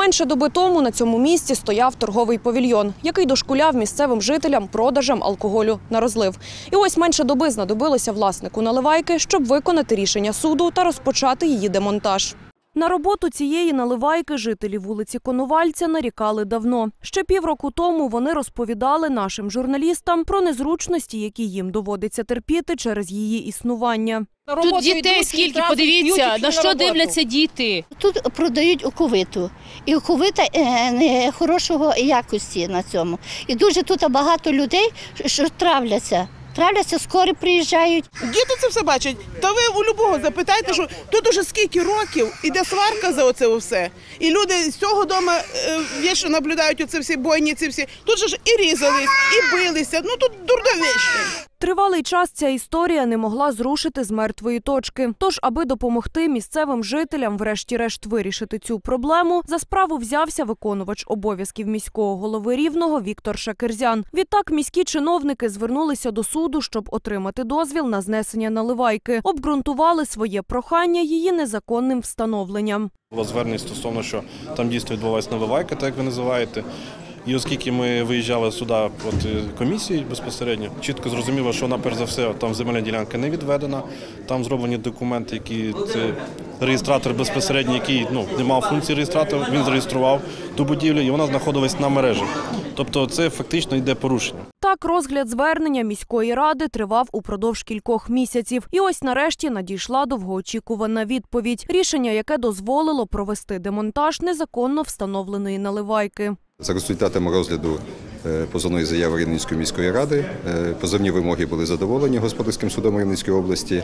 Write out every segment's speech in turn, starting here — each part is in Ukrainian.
Менше доби тому на цьому місці стояв торговий павільйон, який дошкуляв місцевим жителям продажем алкоголю на розлив. І ось менше доби знадобилося власнику наливайки, щоб виконати рішення суду та розпочати її демонтаж. На роботу цієї наливайки жителі вулиці Коновальця нарікали давно. Ще півроку тому вони розповідали нашим журналістам про незручності, які їм доводиться терпіти через її існування. Тут дітей скільки, подивіться, на що дивляться діти. Тут продають оковиту. І оковита не хорошого якості на цьому. І дуже тут багато людей, що травляться. Травляться, скоро приїжджають. Діти це все бачать. Та ви у любого запитайте, що тут уже скільки років іде сварка за оце все. І люди з цього дому вічно наблюдають оце всі бойні, ці всі. Тут же ж і різались, і билися. Ну тут дурдовічно. Тривалий час ця історія не могла зрушити з мертвої точки. Тож, аби допомогти місцевим жителям врешті-решт вирішити цю проблему, за справу взявся виконувач обов'язків міського голови Рівного Віктор Шакерзян. Відтак міські чиновники звернулися до суду, щоб отримати дозвіл на знесення наливайки. Обґрунтували своє прохання її незаконним встановленням. Було звернення стосовно, що там дійсно відбувається наливайка, так як ви називаєте. І оскільки ми виїжджали сюди комісії безпосередньо, чітко зрозуміло, що вона, перш за все, там земельна ділянка не відведена, там зроблені документи, які це реєстратор безпосередньо, який не мав функції реєстратора, він зареєстрував ту будівлю і вона знаходилась на мережі. Тобто це фактично йде порушення. Так, розгляд звернення міської ради тривав упродовж кількох місяців. І ось нарешті надійшла довгоочікувана відповідь. Рішення, яке дозволило провести демонтаж незаконно встановленої наливайки. За результатами розгляду позовної заяви Рівненської міської ради позовні вимоги були задоволені господарським судом Рівненської області.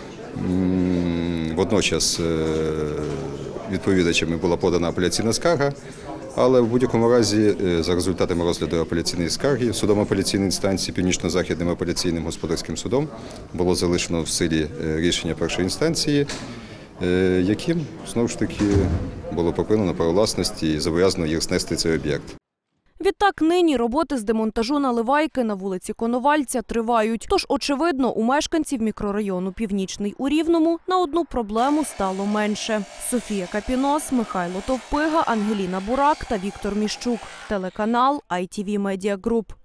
Водночас відповідачами була подана апеляційна скарга, але в будь-якому разі за результатами розгляду апеляційної скарги судом апеляційної інстанції Північно-Західним апеляційним господарським судом було залишено в силі рішення першої інстанції, яким, знову ж таки, було припинено право власності і зобов'язано їх знести цей об'єкт. Відтак нині роботи з демонтажу наливайки на вулиці Коновальця тривають. Тож, очевидно, у мешканців мікрорайону Північний у Рівному на одну проблему стало менше. Софія Капінос, Михайло Товпига, Ангеліна Бурак та Віктор Міщук. Телеканал ITV Media Group.